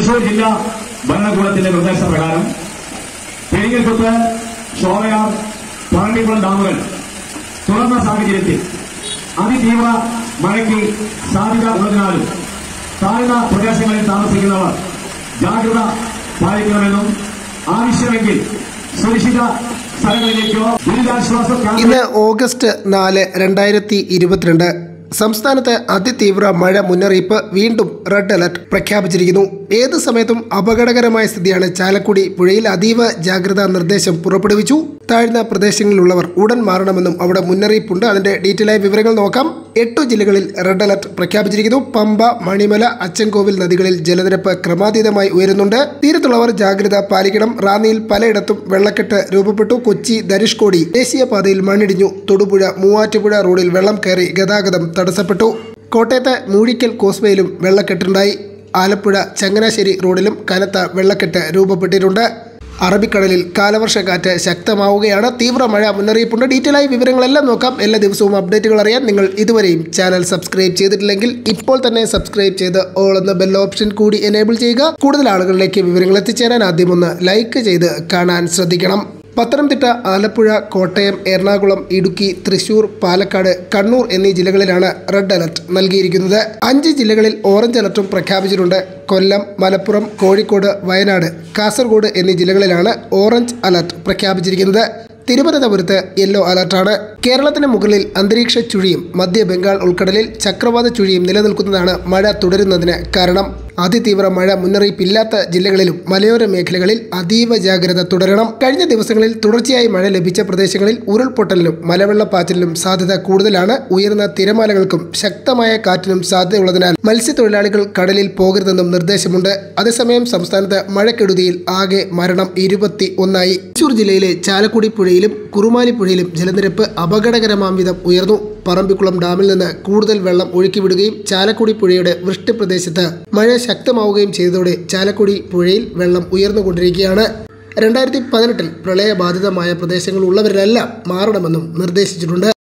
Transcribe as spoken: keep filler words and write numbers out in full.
തൃശൂർ ജില്ലാ ഭരണകൂടത്തിന്റെ നിർദ്ദേശപ്രകാരം പെരിങ്ങൽകുത്ത്, ഷോളയാർ, പറമ്പിക്കുളം ഡാമുകൾ തുറന്ന സാഹചര്യത്തിൽ അതിതീവ്ര മഴയ്ക്ക് സാധ്യത ഉള്ളതിനാലും താഴ്ന്ന പ്രദേശങ്ങളിൽ താമസിക്കുന്നവർ ജാഗ്രത പാലിക്കണമെന്നും ആവശ്യമെങ്കിൽ സുരക്ഷിത സ്ഥലങ്ങളിലേക്കോ ദുരിതാശ്വാസ. ഇന്ന് ഓഗസ്റ്റ് നാല് രണ്ടായിരത്തി ഇരുപത്തിരണ്ട് സംസ്ഥാനത്ത് അതിതീവ്ര മഴ മുന്നറിയിപ്പ് വീണ്ടും റെഡ് അലർട്ട് പ്രഖ്യാപിച്ചിരിക്കുന്നു. ഏത് സമയത്തും അപകടകരമായ സ്ഥിതിയാണ്. ചാലക്കുടി പുഴയിൽ അതീവ ജാഗ്രതാ നിർദ്ദേശം പുറപ്പെടുവിച്ചു. താഴ്ന്ന പ്രദേശങ്ങളിലുള്ളവർ ഉടൻ മാറണമെന്നും അവിടെ മുന്നറിയിപ്പുണ്ട്. അതിന്റെ ഡീറ്റെയിൽ ആയ വിവരങ്ങൾ നോക്കാം. എട്ടു ജില്ലകളിൽ റെഡ് അലർട്ട് പ്രഖ്യാപിച്ചിരിക്കുന്നു. പമ്പ, മണിമല, അച്ചൻകോവിൽ നദികളിൽ ജലനിരപ്പ് ക്രമാതീതമായി ഉയരുന്നുണ്ട്. തീരത്തുള്ളവർ ജാഗ്രത പാലിക്കണം. റാന്നിയിൽ പലയിടത്തും വെള്ളക്കെട്ട് രൂപപ്പെട്ടു. കൊച്ചി ധനുഷ്കോടി ദേശീയപാതയിൽ മണ്ണിടിഞ്ഞു. തൊടുപുഴ മൂവാറ്റുപുഴ റോഡിൽ വെള്ളം കയറി ഗതാഗതം തടസ്സപ്പെട്ടു. കോട്ടയത്ത് മൂഴിക്കൽ കോസ്വേയിലും വെള്ളക്കെട്ടുണ്ടായി. ആലപ്പുഴ ചങ്ങനാശ്ശേരി റോഡിലും കനത്ത വെള്ളക്കെട്ട് രൂപപ്പെട്ടിട്ടുണ്ട്. അറബിക്കടലിൽ കാലവർഷക്കാറ്റ് ശക്തമാവുകയാണ്. തീവ്ര മഴ മുന്നറിയിപ്പുണ്ട്. ഡീറ്റെയിൽ ആയി വിവരങ്ങളെല്ലാം നോക്കാം. എല്ലാ ദിവസവും അപ്ഡേറ്റുകൾ അറിയാൻ നിങ്ങൾ ഇതുവരെയും ചാനൽ സബ്സ്ക്രൈബ് ചെയ്തിട്ടില്ലെങ്കിൽ ഇപ്പോൾ തന്നെ സബ്സ്ക്രൈബ് ചെയ്ത് ഓൾ എന്ന ബെൽ ഓപ്ഷൻ കൂടി എനേബിൾ ചെയ്യുക. കൂടുതൽ ആളുകളിലേക്ക് വിവരങ്ങൾ എത്തിച്ചേരാൻ ആദ്യം ഒന്ന് ലൈക്ക് ചെയ്ത് കാണാൻ ശ്രദ്ധിക്കണം. പത്തനംതിട്ട, ആലപ്പുഴ, കോട്ടയം, എറണാകുളം, ഇടുക്കി, തൃശൂർ, പാലക്കാട്, കണ്ണൂർ എന്നീ ജില്ലകളിലാണ് റെഡ് അലർട്ട് നൽകിയിരിക്കുന്നത്. അഞ്ച് ജില്ലകളിൽ ഓറഞ്ച് അലർട്ടും പ്രഖ്യാപിച്ചിട്ടുണ്ട്. കൊല്ലം, മലപ്പുറം, കോഴിക്കോട്, വയനാട്, കാസർഗോഡ് എന്നീ ജില്ലകളിലാണ് ഓറഞ്ച് അലർട്ട് പ്രഖ്യാപിച്ചിരിക്കുന്നത്. തിരുവനന്തപുരത്ത് യെല്ലോ അലർട്ടാണ്. കേരളത്തിന് മുകളിൽ അന്തരീക്ഷ ചുഴിയും മധ്യ ബംഗാൾ ഉൾക്കടലിൽ ചക്രവാത ചുഴിയും നിലനിൽക്കുന്നതാണ് മഴ തുടരുന്നതിന് കാരണം. അതിതീവ്ര മഴ മുന്നറിയിപ്പില്ലാത്ത ജില്ലകളിലും മലയോര മേഖലകളിൽ അതീവ ജാഗ്രത തുടരണം. കഴിഞ്ഞ ദിവസങ്ങളിൽ തുടർച്ചയായി മഴ ലഭിച്ച പ്രദേശങ്ങളിൽ ഉരുൾപൊട്ടലിനും മലവെള്ളപ്പാച്ചിലിനും സാധ്യത കൂടുതലാണ്. ഉയർന്ന തിരമാലകൾക്കും ശക്തമായ കാറ്റിനും സാധ്യതയുള്ളതിനാൽ മത്സ്യത്തൊഴിലാളികൾ കടലിൽ പോകരുതെന്നും നിർദ്ദേശമുണ്ട്. അതേസമയം സംസ്ഥാനത്ത് മഴക്കെടുതിയിൽ ആകെ മരണം ഇരുപത്തി ഒന്നായി. തൃശൂർ ജില്ലയിലെ ചാലക്കുടി പുഴയിലും കുറുമാലി പുഴയിലും ജലനിരപ്പ് അപകടകരമാം വിധം ഉയർന്നു. പറമ്പിക്കുളം ഡാമിൽ നിന്ന് കൂടുതൽ വെള്ളം ഒഴുക്കിവിടുകയും ചാലക്കുടി പുഴയുടെ വൃഷ്ടിപ്രദേശത്ത് മഴ ശക്തമാവുകയും ചെയ്തതോടെ ചാലക്കുടി പുഴയിൽ വെള്ളം ഉയർന്നുകൊണ്ടിരിക്കുകയാണ്. രണ്ടായിരത്തി പതിനെട്ടിൽ പ്രളയബാധിതമായ പ്രദേശങ്ങളുള്ളവരിലെല്ലാം മാറണമെന്നും നിർദ്ദേശിച്ചിട്ടുണ്ട്.